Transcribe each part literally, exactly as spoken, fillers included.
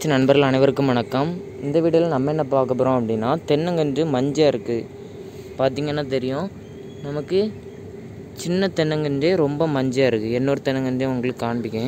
Agriculture நண்பர்கள் அனைவருக்கும் வணக்கம். இந்த வீடியோவில் நம்ம என்ன பார்க்க போகிறோம் அப்படின்னா, தென்னங்கன்று மஞ்சள் இருக்குது. பார்த்திங்கன்னா தெரியும், நமக்கு சின்ன தென்னங்கன்றே ரொம்ப மஞ்சள் இருக்குது. இன்னொரு தென்னங்கன்றே உங்களுக்கு காண்பிக்கேன்.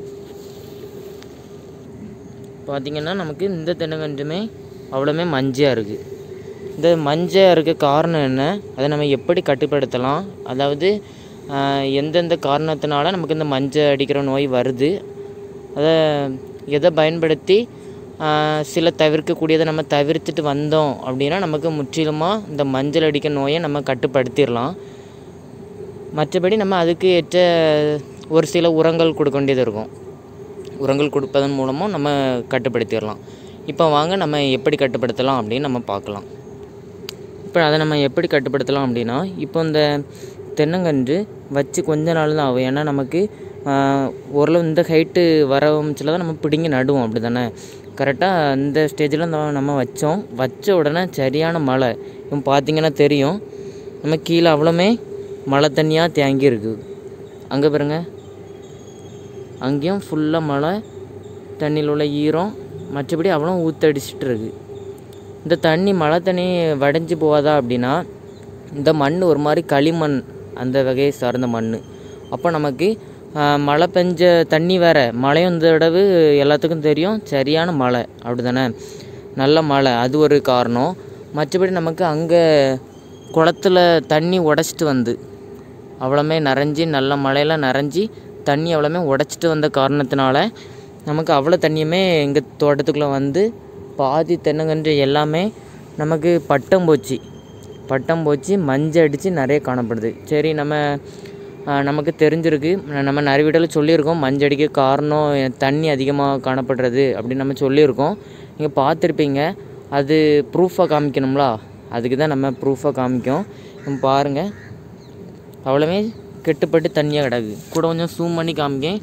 பார்த்திங்கன்னா நமக்கு இந்த தென்னங்கன்றுமே அவ்வளோமே மஞ்சள் இருக்குது. இந்த மஞ்சள் இருக்க காரணம் என்ன, அதை நம்ம எப்படி கட்டுப்படுத்தலாம், அதாவது எந்தெந்த காரணத்தினால நமக்கு இந்த மஞ்சள் அடிக்கிற நோய் வருது, அதை எதை பயன்படுத்தி சில தவிர்க்கக்கூடியதை நம்ம தவிர்த்துட்டு வந்தோம் அப்படின்னா நமக்கு முற்றிலுமாக இந்த மஞ்சள் அடிக்கிற நோயை நம்ம கட்டுப்படுத்திடலாம். மற்றபடி நம்ம அதுக்கு ஏற்ற ஒரு சில உரங்கள் கொடுக்க வேண்டியது இருக்கும். உரங்கள் கொடுப்பதன் மூலமும் நம்ம கட்டுப்படுத்திடலாம். இப்போ வாங்க நம்ம எப்படி கட்டுப்படுத்தலாம் அப்படின்னு நம்ம பார்க்கலாம். இப்போ அதை நம்ம எப்படி கட்டுப்படுத்தலாம் அப்படின்னா, இப்போ இந்த தென்னங்கன்று வச்சு கொஞ்ச நாள் தான் ஆகும். ஏன்னா நமக்கு ஓரளவு இந்த ஹைட்டு வர ஆரம்பிச்சில் தான் நம்ம பிடிங்கி நடுவோம், அப்படி தானே. கரெக்டாக இந்த ஸ்டேஜில் நம்ம வச்சோம். வச்ச உடனே சரியான மழை. இப்போ பார்த்திங்கன்னா தெரியும், நம்ம கீழே அவ்வளோமே மழை தண்ணியாக தேங்கி இருக்குது. அங்கே பாருங்க, அங்கேயும் ஃபுல்லாக மழை தண்ணியில் உள்ள ஈரம், மற்றபடி அவ்வளோ ஊற்றடிச்சிட்டு இருக்குது. இந்த தண்ணி மழை தண்ணி வடைஞ்சி போகாதா அப்படின்னா, இந்த மண் ஒரு மாதிரி களிமண், அந்த வகையை சார்ந்த மண். அப்போ நமக்கு மழை பெஞ்ச தண்ணி வேறு, மழையும் இந்த தடவை எல்லாத்துக்கும் தெரியும் சரியான மழை, அப்படி தானே, நல்ல மழை, அது ஒரு காரணம். மற்றபடி நமக்கு அங்கே குளத்துல தண்ணி உடச்சிட்டு வந்து அவ்வளோமே நிறைஞ்சி, நல்ல மழையெல்லாம் நிறைஞ்சி தண்ணி அவ்வளோமே உடச்சிட்டு வந்த காரணத்தினால நமக்கு அவ்வளோ தண்ணியுமே எங்கள் தோட்டத்துக்குள்ளே வந்து பாதி தென்னங்கன்று எல்லாமே நமக்கு பட்டம் போச்சு பட்டம் போச்சு மஞ்சள் அடித்து நிறைய காணப்படுது. சரி, நம்ம நமக்கு தெரிஞ்சிருக்கு, நம்ம நிறைய வீட்டில் சொல்லியிருக்கோம் மஞ்சள் அடிக்க காரணம் தண்ணி அதிகமாக காணப்படுறது அப்படின்னு நம்ம சொல்லியிருக்கோம். நீங்கள் பார்த்துருப்பீங்க. அது ப்ரூஃபாக காமிக்கணும்லா, அதுக்கு தான் நம்ம ப்ரூஃபாக காமிக்கும். நம்ம பாருங்கள், அவ்வளோமே கெட்டுப்பட்டு தண்ணியாக கிடக்கு. கூட கொஞ்சம் ஜூம் பண்ணி காமிக்கேன்.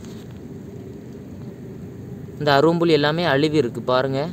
இந்த அரும்புல் எல்லாமே அழுவி இருக்குது பாருங்கள்.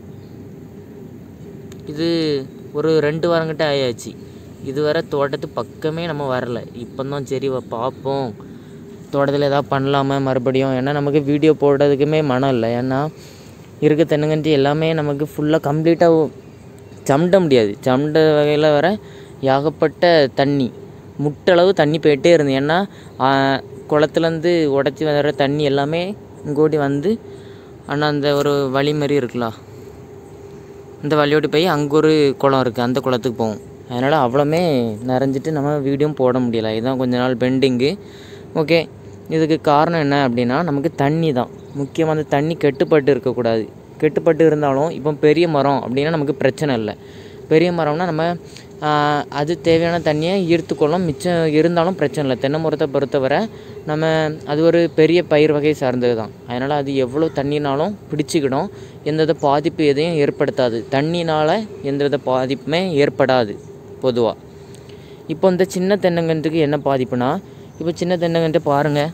இது ஒரு ரெண்டு வாரங்கிட்ட ஆயாச்சு. இதுவரை தோட்டத்து பக்கமே நம்ம வரல. இப்போ தான் சரி பார்ப்போம், தோட்டத்தில் எதாவது பண்ணலாமா மறுபடியும். ஏன்னா நமக்கு வீடியோ போடுறதுக்குமே மனம் இல்லை. ஏன்னா இருக்க தென்னங்கன்று எல்லாமே நமக்கு ஃபுல்லாக கம்ப்ளீட்டாக சமண்ட முடியாது. சமண்ட வகையில் வர ஏகப்பட்ட தண்ணி, முட்டளவு தண்ணி போயிட்டே இருந்து. ஏன்னா குளத்துலேருந்து உடச்சி வர தண்ணி எல்லாமே இங்கோடி வந்து, ஆனால் அந்த ஒரு வழி மாதிரி இருக்குல்ல, இந்த வழியோடி போய் அங்கே ஒரு குளம் இருக்குது, அந்த குளத்துக்கு போவோம். அதனால் அவ்வளோமே நிறைஞ்சிட்டு நம்ம வீடியோவும் போட முடியலை. இதுதான் கொஞ்ச நாள் பெண்டிங்கு. ஓகே, இதுக்கு காரணம் என்ன அப்படின்னா, நமக்கு தண்ணி தான் முக்கியமாக. அந்த தண்ணி கெட்டுப்பட்டு இருக்கக்கூடாது. கெட்டுப்பட்டு இருந்தாலும் இப்போ பெரிய மரம் அப்படின்னா நமக்கு பிரச்சனை இல்லை. பெரிய மரம்னா நம்ம அது தேவையான தண்ணியை ஈர்த்துக்கொள்ளும், மிச்சம் இருந்தாலும் பிரச்சனை இல்லை. தென்னை மரத்தை பொறுத்தவரை நம்ம அது ஒரு பெரிய பயிர் வகை சார்ந்தது தான். அதனால் அது எவ்வளோ தண்ணினாலும் பிடிச்சிக்கிடும், எந்தவித பாதிப்பு எதையும் ஏற்படுத்தாது. தண்ணினால் எந்தவித பாதிப்புமே ஏற்படாது பொதுவாக. இப்போ இந்த சின்ன தென்னங்கன்றுக்கு என்ன பாதிப்புனா, இப்போ சின்ன தென்னங்கன்று பாருங்கள்,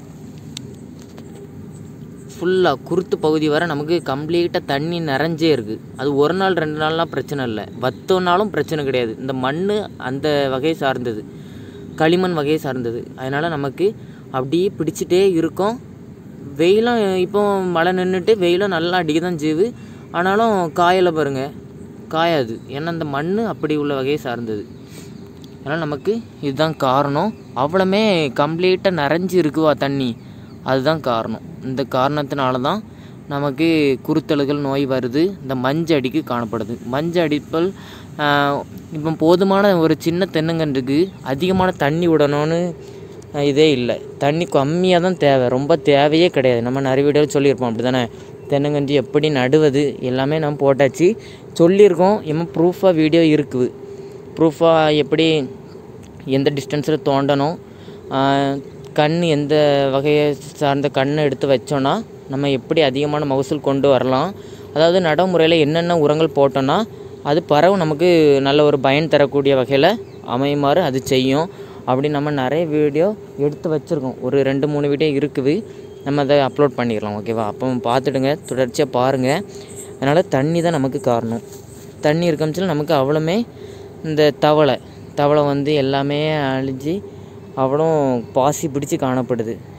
ஃபுல்லாக குருத்து பகுதி வர நமக்கு கம்ப்ளீட்டாக தண்ணி நிறைஞ்சே இருக்குது. அது ஒரு நாள் ரெண்டு நாள்லாம் பிரச்சனை இல்லை, வத்தோனாலும் பிரச்சனை கிடையாது. இந்த மண் அந்த வகையை சார்ந்தது, களிமண் வகையை சார்ந்தது. அதனால் நமக்கு அப்படியே பிடிச்சிட்டே இருக்கும். வெயிலும் இப்போ மழை நின்றுட்டு வெயிலும் நல்லா அடிக்க தான் செய்யுது, ஆனாலும் காயலை பாருங்கள், காயாது. ஏன்னா அந்த மண் அப்படி உள்ள வகையை சார்ந்தது. அதனால் நமக்கு இதுதான் காரணம். அவ்வளோமே கம்ப்ளீட்டாக நிறைஞ்சி இருக்குவா தண்ணி, அதுதான் காரணம். இந்த காரணத்தினால தான் நமக்கு குருத்தழுகல் நோய் வருது, இந்த மஞ்சள் அடிக்கு காணப்படுது. மஞ்சள் அடிப்பல் இப்போ போதுமான ஒரு சின்ன தென்னங்கன்றுக்கு அதிகமான தண்ணி விடணும்னு இதே இல்லை. தண்ணி கம்மியாக தான் தேவை, ரொம்ப தேவையே கிடையாது. நம்ம நிறைய வீடியோவில் சொல்லியிருப்போம், அப்படி தானே. தென்னங்கன்று எப்படி நடுவது எல்லாமே நம்ம போட்டாச்சு, சொல்லியிருக்கோம். இன்னும் ப்ரூஃபாக வீடியோ இருக்குது. ப்ரூஃபாக எப்படி எந்த டிஸ்டன்ஸில் தோண்டணும், கண் எந்த வகையை சார்ந்த கண்ணை எடுத்து வச்சோன்னா நம்ம எப்படி அதிகமான மகசூல் கொண்டு வரலாம், அதாவது நடைமுறையில் என்னென்ன உரங்கள் போட்டோன்னா அது பறவை நமக்கு நல்ல ஒரு பயன் தரக்கூடிய வகையில் அமையுமாறு அது செய்யும். அப்படி நம்ம நிறைய வீடியோ எடுத்து வச்சுருக்கோம். ஒரு ரெண்டு மூணு வீடியோ இருக்குது, நம்ம அதை அப்லோட் பண்ணிடலாம். ஓகேவா? அப்போ பார்த்துடுங்க, தொடர்ச்சியாக பாருங்கள். அதனால் தண்ணி தான் நமக்கு காரணம். தண்ணி இருக்கமிச்சில் நமக்கு அவ்வளோமே இந்த தவளை தவளை வந்து எல்லாமே அழிஞ்சு அவ்வளோ பாசி பிடிச்சி காணப்படுது.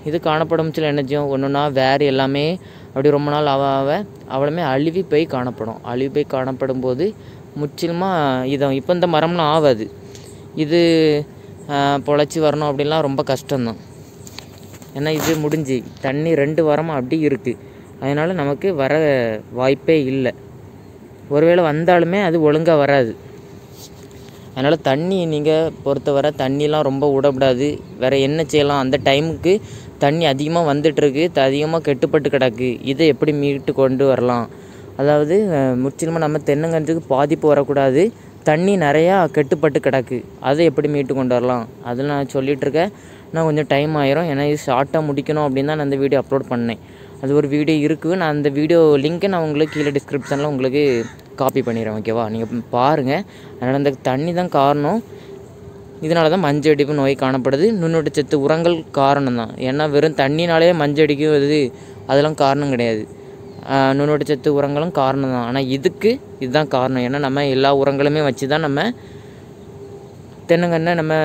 இது காணப்படும் சில என்ன செய்யும் ஒன்றுனா வேறு எல்லாமே அப்படி ரொம்ப நாள் ஆக ஆக அவ்வளோமே அழுவி போய் காணப்படும். அழுவி போய் காணப்படும் போது முற்றிலுமாக இதை இப்போ இந்த மரம்லாம் ஆகாது. இது பொழைச்சி வரணும் அப்படின்லாம் ரொம்ப கஷ்டம்தான். ஏன்னா இது முடிஞ்சு தண்ணி ரெண்டு வாரமாக அப்படி இருக்குது. அதனால் நமக்கு வர வாய்ப்பே இல்லை. ஒருவேளை வந்தாலுமே அது ஒழுங்காக வராது. அதனால் தண்ணி நீங்கள் பொறுத்தவரை தண்ணிலாம் ரொம்ப விடக்கூடாது. வேறு என்ன செய்யலாம், அந்த டைமுக்கு தண்ணி அதிகமாக வந்துட்டுருக்கு, அதிகமாக கெட்டுப்பட்டு கிடக்கு, இதை எப்படி மீட்டு கொண்டு வரலாம்? அதாவது முற்றிலுமாக நம்ம தென்னங்கன்றுக்கு பாதிப்பு வரக்கூடாது, தண்ணி நிறையா கெட்டுப்பட்டு கிடக்கு, அதை எப்படி மீட்டு கொண்டு வரலாம் அதில் நான் சொல்லிகிட்ருக்கேன். நான் கொஞ்சம் டைம் ஆயிரும். ஏன்னா இது ஷார்ட்டாக முடிக்கணும் அப்படின்னு தான் நான் அந்த வீடியோ அப்லோட் பண்ணேன். அது ஒரு வீடியோ இருக்குது. நான் அந்த வீடியோ லிங்க்கை நான் உங்களுக்கு கீழே டிஸ்கிரிப்ஷனில் உங்களுக்கு காப்பி பண்ணிடுறேன். ஓகேவா? நீங்கள் பாருங்கள். அதனால் அந்த தண்ணி தான் காரணம். இதனால தான் மஞ்சள் அடிப்பு நோய் காணப்படுது. நுண்ணூட்டச்சத்து உரங்கள் காரணம் தான். ஏன்னா வெறும் தண்ணினாலே மஞ்சள் அடிக்குது அதெல்லாம் காரணம் கிடையாது. நுண்ணூட்டச்சத்து உரங்களும் காரணம் தான். ஆனால் இதுக்கு இதுதான் காரணம். ஏன்னா நம்ம எல்லா உரங்களுமே வச்சு தான் நம்ம தென்னங்கன்னை நம்ம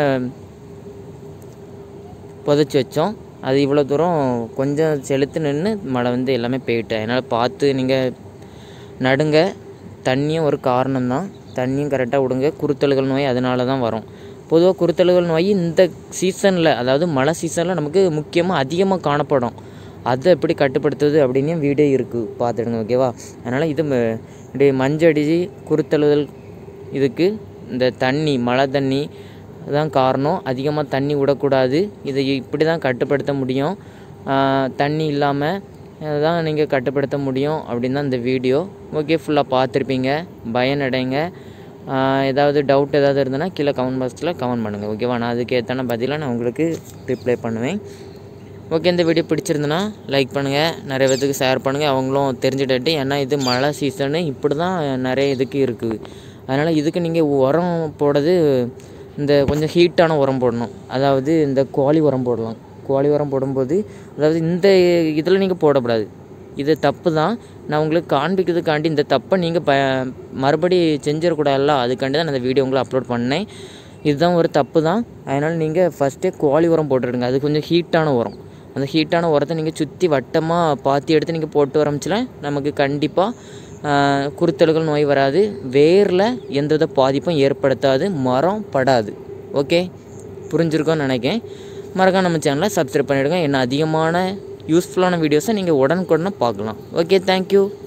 புதைச்சி வச்சோம். அது இவ்வளோ தூரம் கொஞ்சம் செலுத்து நின்று மழை வந்து எல்லாமே போயிட்டு. அதனால் பார்த்து நீங்கள் நடுங்க. தண்ணியும் ஒரு காரணம் தான். தண்ணியும் கரெக்டாக விடுங்க. குருத்தழுகல் நோய் அதனால தான் வரும். பொதுவாக குருத்தழுகல் நோய் இந்த சீசனில், அதாவது மழை சீசனில் நமக்கு முக்கியமாக அதிகமாக காணப்படும். அதை எப்படி கட்டுப்படுத்துவது அப்படின்னு வீடியோ இருக்குது, பார்த்துடுங்க. ஓகேவா? அதனால் இது இப்படி மஞ்சள் அடிச்சு குருத்தழுகல் இதுக்கு இந்த தண்ணி மழை தண்ணி தான் காரணம். அதிகமாக தண்ணி விடக்கூடாது. இதை இப்படி தான் கட்டுப்படுத்த முடியும். தண்ணி இல்லாமல் தான் நீங்கள் கட்டுப்படுத்த முடியும் அப்படின்னு தான் இந்த வீடியோ. ஓகே, ஃபுல்லாக பார்த்துருப்பீங்க. பயனடைங்க. ஏதாவது டவுட் ஏதாவது இருந்ததுன்னா கீழே கமெண்ட் பாக்ஸில் கமெண்ட் பண்ணுங்கள். ஓகேவா? நான் அதுக்கு ஏற்றான பதிலாக நான் உங்களுக்கு ரிப்ளை பண்ணுவேன். ஓகே, இந்த வீடியோ பிடிச்சிருந்துன்னா லைக் பண்ணுங்கள், நிறைய பேத்துக்கு ஷேர் பண்ணுங்கள், அவங்களும் தெரிஞ்சுட்டு. ஏன்னா இது மழை சீசனு, இப்படி தான் நிறைய இதுக்கு இருக்குது. அதனால் இதுக்கு நீங்கள் உரம் போடுறது இந்த கொஞ்சம் ஹீட்டான உரம் போடணும். அதாவது இந்த கோழி உரம் போடலாம். கோழி உரம் போடும்போது அதாவது இந்த இதில் நீங்கள் போடக்கூடாது. இது தப்பு தான். நான் உங்களுக்கு காண்பிக்கிறதுக்காண்டி இந்த தப்பை நீங்கள் ப மறுபடி செஞ்சிடக்கூடாதுல்ல, அதுக்காண்டி தான் நான் இந்த வீடியோ உங்களுக்கு அப்லோட் பண்ணேன். இதுதான் ஒரு தப்பு தான். அதனால் நீங்கள் ஃபஸ்ட்டே கோழி உரம் போட்டுடுங்க. அது கொஞ்சம் ஹீட்டான உரம். அந்த ஹீட்டான உரத்தை நீங்கள் சுற்றி வட்டமாக பாத்தி எடுத்து நீங்கள் போட்டு ஆரம்பிச்சுன்னா நமக்கு கண்டிப்பாக குருத்தழுகல் நோய் வராது. வேரில் எந்தவித பாதிப்பும் ஏற்படுத்தாது, மரம் படாது. ஓகே, புரிஞ்சிருக்கோன்னு நினைக்கிறேன். மறக்காம நம்ம சேனலை சப்ஸ்கிரைப் பண்ணிவிடுங்க. என்ன அதிகமான யூஸ்ஃபுல்லான வீடியோஸை நீங்கள் உடனுக்குடனே பார்க்கலாம். Okay, thank you.